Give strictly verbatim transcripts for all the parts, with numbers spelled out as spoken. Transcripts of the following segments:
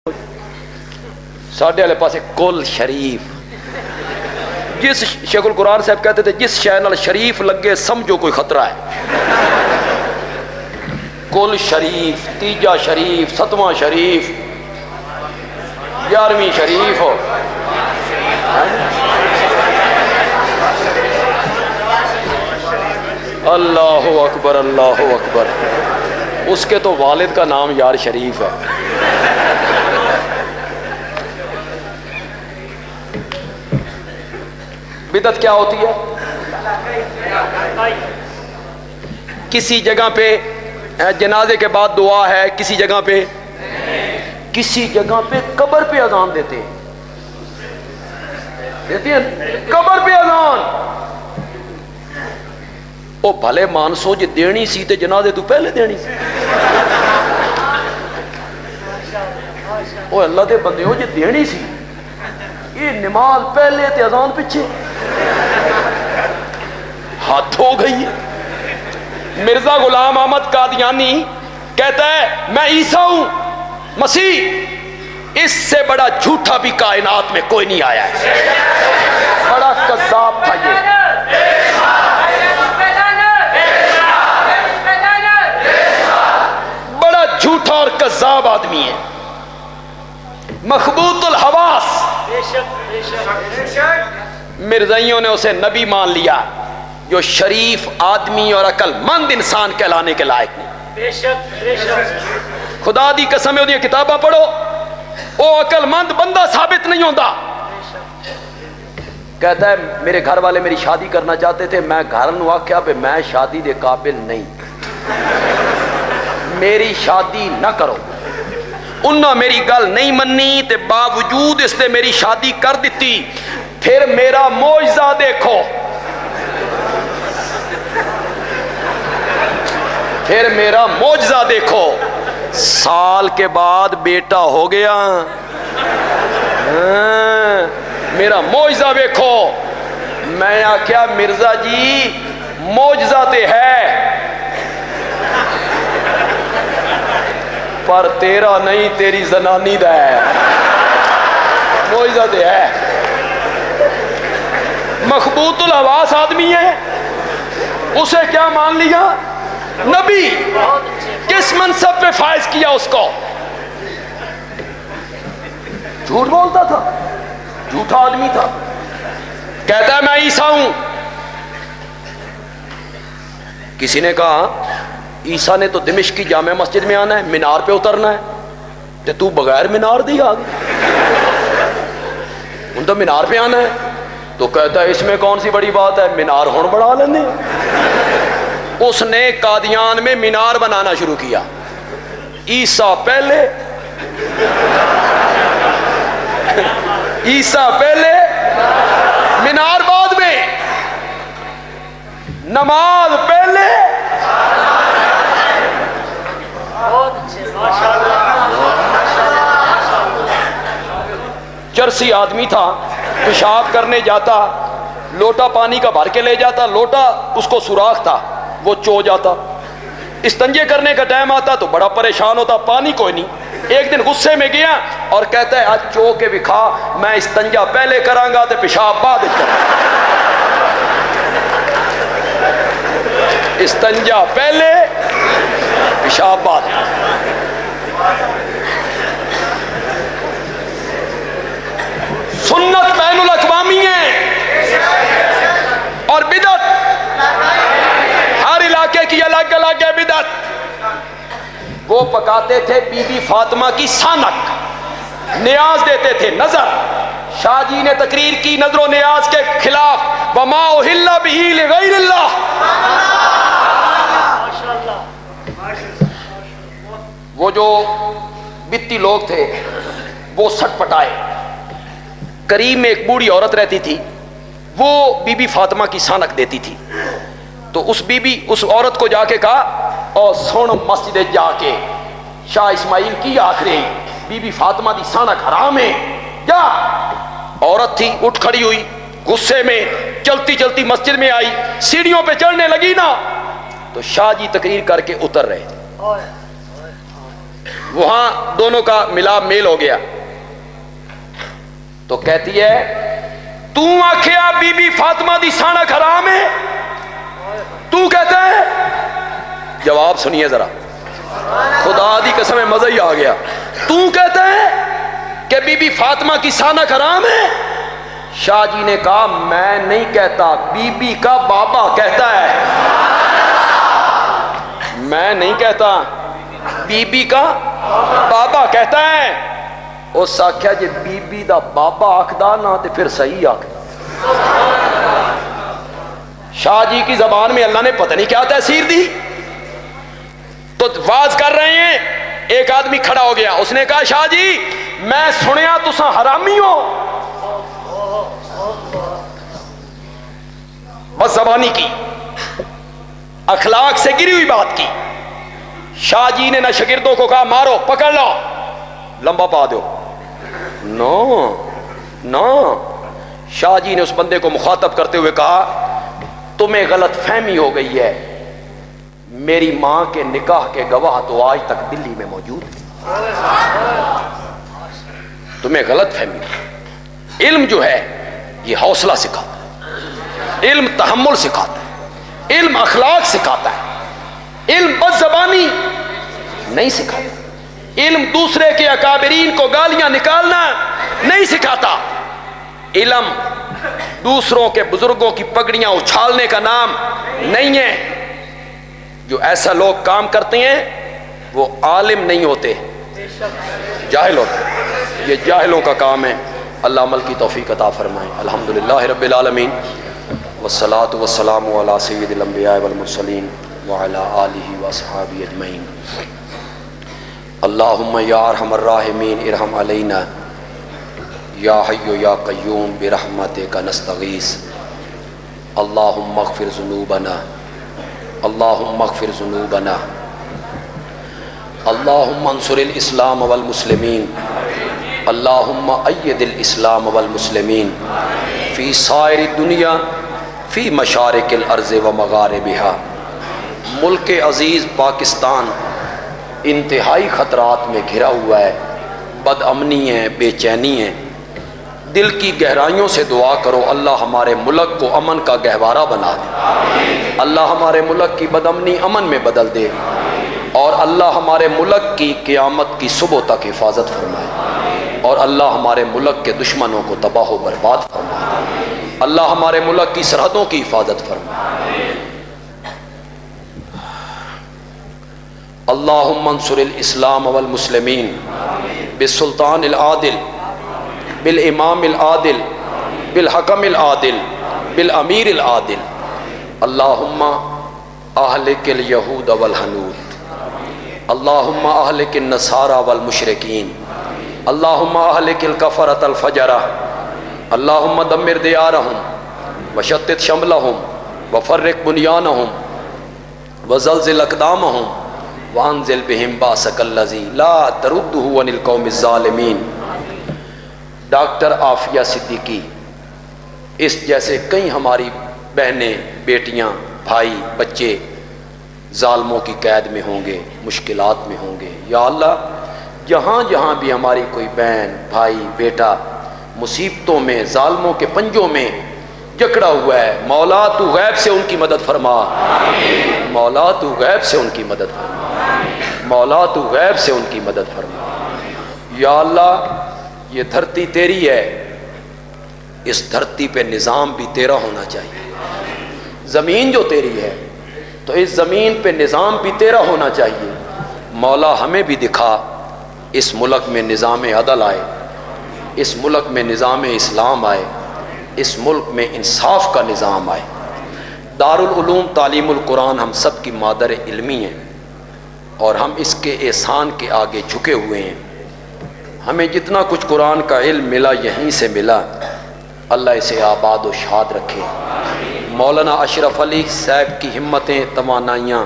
ساڈے والے پاسے کل شریف، جس شیخ القرآن صاحب کہتے تھے جس شے نال شریف لگے سمجھو کوئی خطرہ ہے۔ کل شریف، تیجا شریف، ستواں شریف، گیارہویں شریف ہو، اللہ اکبر اللہ اکبر، اس کے تو والد کا نام یار شریف ہے۔ بدعت کیا ہوتی ہے؟ کسی جگہ پہ جنازے کے بعد دعا ہے، کسی جگہ پہ کسی جگہ پہ قبر پہ اذان دیتے ہیں، دیتے ہیں قبر پہ اذان۔ او بھلے مانسو جی دینی سی تے جنازے تو پہلے دینی سی۔ او اللہ دے بندے ہو جی دینی سی، یہ نماز پہلے تے اذان پیچھے، ہاتھ ہو گئی ہے۔ مرزا غلام احمد قادیانی کہتا ہے میں عیسیٰ ہوں، مسیح، اس سے بڑا جھوٹا بھی کائنات میں کوئی نہیں آیا ہے۔ بڑا کذاب تھا یہ، بڑا جھوٹا اور کذاب آدمی ہے، مخبوط الحواس۔ مرزائیوں نے اسے نبی مان لیا، جو شریف آدمی اور عقل مند انسان کہلانے کے لائق نہیں۔ خدا دی قسم ہے، کتاباں پڑھو، وہ عقل مند بندہ ثابت نہیں ہوتا۔ کہتا ہے میرے گھر والے میری شادی کرنا چاہتے تھے، میں گھر نو آکھیا پہ میں شادی دے قابل نہیں، میری شادی نہ کرو۔ انہاں میری گل نہیں منی تے باوجود اس نے میری شادی کر دیتی۔ پھر میرا معجزہ دیکھو، پھر میرا معجزہ دیکھو، سال کے بعد بیٹا ہو گیا۔ ہاں میرا معجزہ دیکھو۔ میں آکھیا مرزا جی معجزہ تے ہے پر تیرا نہیں، تیری زنانی دا ہے، معجزہ تے ہے۔ مخبوط الحواس آدمی ہے، اسے کیا مان لیا؟ نبی۔ کس منصب پہ فائز کیا اس کو؟ جھوٹ بولتا تھا، جھوٹا آدمی تھا۔ کہتا ہے میں عیسیٰ ہوں۔ کسی نے کہا عیسیٰ نے تو دمشق کی جامع مسجد میں آنا ہے، مینار پہ اترنا ہے، تے تو بغیر مینار دی آ گئی، ان تو مینار پہ آنا ہے۔ تو کہتا ہے اس میں کون سی بڑی بات ہے، مینار ہون بڑھا لینے۔ اس نے قادیان میں مینار بنانا شروع کیا، عیسیٰ پہلے عیسیٰ پہلے مینار بعد میں، نماز پہلے۔ چرسی آدمی تھا، پیشاب کرنے جاتا، لوٹا پانی کا بھر کے لے جاتا، لوٹا اس کو سوراخ تھا، وہ چو جاتا۔ استنجے کرنے کا ٹائم آتا تو بڑا پریشان ہوتا، پانی کوئی نہیں۔ ایک دن غصے میں گیا اور کہتا ہے آج چو کے بکھا، میں استنجا پہلے کروں گا تو پیشاب بعد کروں گا، استنجا پہلے پیشاب بعد۔ سنت بین الاقوامی ہے اور بدعت ہر علاقے کی الگ الگ ہے۔ بدعت وہ پکاتے تھے بی بی فاطمہ کی سانک، نیاز دیتے تھے نظر۔ شاہ جی نے تقریر کی نظر و نیاز کے خلاف، وما اہل بہ لغیر اللہ۔ وہ جو بتی لوگ تھے وہ سٹ پٹائے۔ قریب میں ایک بوڑھی عورت رہتی تھی، وہ بی بی فاطمہ کی سانک دیتی تھی۔ تو اس بی بی اس عورت کو جا کے کہا اور سن مسجد جا کے شاہ اسماعیل کی آخری بی بی فاطمہ دی سانک حرام ہے، جا۔ عورت تھی، اٹھ کھڑی ہوئی، غصے میں چلتی چلتی مسجد میں آئی، سیڑھیوں پہ چڑھنے لگی نا تو شاہ جی تقریر کر کے اتر رہے تھے۔ وہاں دونوں کا ملاپ میل ہو گیا. تو کہتی ہے تو آخیا بی بی فاطمہ دی سانک حرام ہے, تو کہتا ہے. جواب سنیے ذرا, خدا دی قسم مزہ ہی آ گیا. تو کہتا ہے کہ بی بی فاطمہ کی سانک حرام ہے. شاہ جی نے کہا میں نہیں کہتا, بی بی کا بابا کہتا ہے. میں نہیں کہتا, بی بی کا بابا کہتا ہے. اس آخیا جی بی بی دا بابا آکھدا نا تے پھر صحیح آکھدا. شاہ جی کی زبان میں اللہ نے پتہ نہیں کیا تاثیر دی. تو واز کر رہے ہیں, ایک آدمی کھڑا ہو گیا, اس نے کہا شاہ جی میں سنیا تساں حرامی ہو. بس زبانی کی, اخلاق سے گری ہوئی بات کی. شاہ جی نے نہ شاگردوں کو کہا مارو پکڑ لو لمبا پا دو, نو نو. شاہ جی نے اس بندے کو مخاطب کرتے ہوئے کہا تمہیں غلط فہمی ہو گئی ہے, میری ماں کے نکاح کے گواہ تو آج تک دلی میں موجود ہیں. تمہیں غلط فہمی. علم جو ہے یہ حوصلہ سکھاتا ہے, علم تحمل سکھاتا ہے, علم اخلاق سکھاتا ہے, علم بد زبانی نہیں سکھاتا, علم دوسرے کے اکابرین کو گالیاں نکالنا نہیں سکھاتا. علم دوسروں کے بزرگوں کی پگڑیاں اچھالنے کا نام نہیں ہے. جو ایسا لوگ کام کرتے ہیں وہ عالم نہیں ہوتے, جاہل ہوتے. یہ جاہلوں کا کام ہے. اللہ عمل کی توفیق عطا فرمائے. الحمدللہ رب العالمین والصلاة والسلام علی سید الانبیاء والمرسلین وعلی آلہ واصحابہ اجمعین. اللہم یا ارحم الراحمین ارحم علینا یا حی یا قیوم برحمتک نستغیث. اللہم اغفر ذنوبنا, اللہم اغفر ذنوبنا, اللہم انصر الاسلام والمسلمین, اللہم اید الاسلام والمسلمین فی سائر الدنیا فی مشارق الارض و مغاربہا. ملک عزیز پاکستان انتہائی خطرات میں گھرا ہوا ہے, بد امنی ہے, بے چینی ہے. دل کی گہرائیوں سے دعا کرو اللہ ہمارے ملک کو امن کا گہوارہ بنا دے, اللہ ہمارے ملک کی بد امنی امن میں بدل دے, اور اللہ ہمارے ملک کی قیامت کی صبح تک حفاظت فرمائے, اور اللہ ہمارے ملک کے دشمنوں کو تباہ و برباد فرمائے, اللہ ہمارے ملک کی سرحدوں کی حفاظت فرمائے. اللہم انصر الاسلام والمسلمین بالسلطان العادل بالامام العادل بالحکم العادل بالامیر العادل. اللہم اہلک الیہود والہنود, اللہم اہلک النصارى والمشرکین, اللہم اہلک الکفرۃ الفجرہ, اللہم دمر دیارہم وشتت شملہم وفرق بنیانہم وزلزل اقدامہم وانزل بہم باسک الذی لا تردہ عن القوم الظالمین. ڈاکٹر عافیہ صدیقی اس جیسے کئی ہماری بہنیں, بیٹیاں, بھائی, بچے ظالموں کی قید میں ہوں گے, مشکلات میں ہوں گے. یا اللہ جہاں جہاں بھی ہماری کوئی بہن, بھائی, بیٹا مصیبتوں میں, ظالموں کے پنجوں میں جکڑا ہوا ہے, مولا تو غیب سے ان کی مدد فرما, مولا تو غیب سے ان کی مدد فرما, مولا تو غیب سے ان کی مدد فرما. یا اللہ یہ دھرتی تیری ہے, اس دھرتی پہ نظام بھی تیرا ہونا چاہیے. زمین جو تیری ہے تو اس زمین پہ نظام بھی تیرا ہونا چاہیے. مولا ہمیں بھی دکھا اس ملک میں نظام عدل آئے, اس ملک میں نظام اسلام آئے, اس ملک میں انصاف کا نظام آئے. دارالعلوم تعلیم القرآن ہم سب کی مادر علمی ہیں, اور ہم اس کے احسان کے آگے جھکے ہوئے ہیں. ہمیں جتنا کچھ قرآن کا علم ملا یہیں سے ملا, اللہ اسے آباد و شاد رکھے. مولانا اشرف علی صاحب کی ہمتیں, توانائیاں,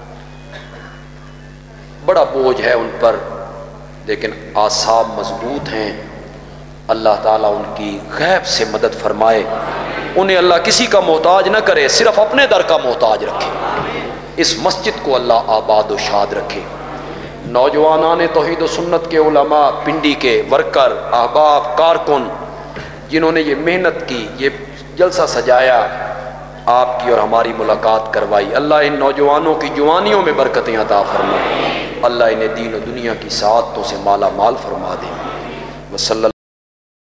بڑا بوجھ ہے ان پر, لیکن اعصاب مضبوط ہیں. اللہ تعالیٰ ان کی غیب سے مدد فرمائے, انہیں اللہ کسی کا محتاج نہ کرے, صرف اپنے در کا محتاج رکھے. اس مسجد کو اللہ آباد و شاد رکھے. نوجوانان توحید و سنت کے علماء، پنڈی کے ورکر، احباب، کارکن جنہوں نے یہ محنت کی، یہ جلسہ سجایا، آپ کی اور ہماری ملاقات کروائی، اللہ ان نوجوانوں کی جوانیوں میں برکتیں عطا فرما، اللہ انہیں دین و دنیا کی سعادتوں سے مالا مال فرما دے۔ وصلی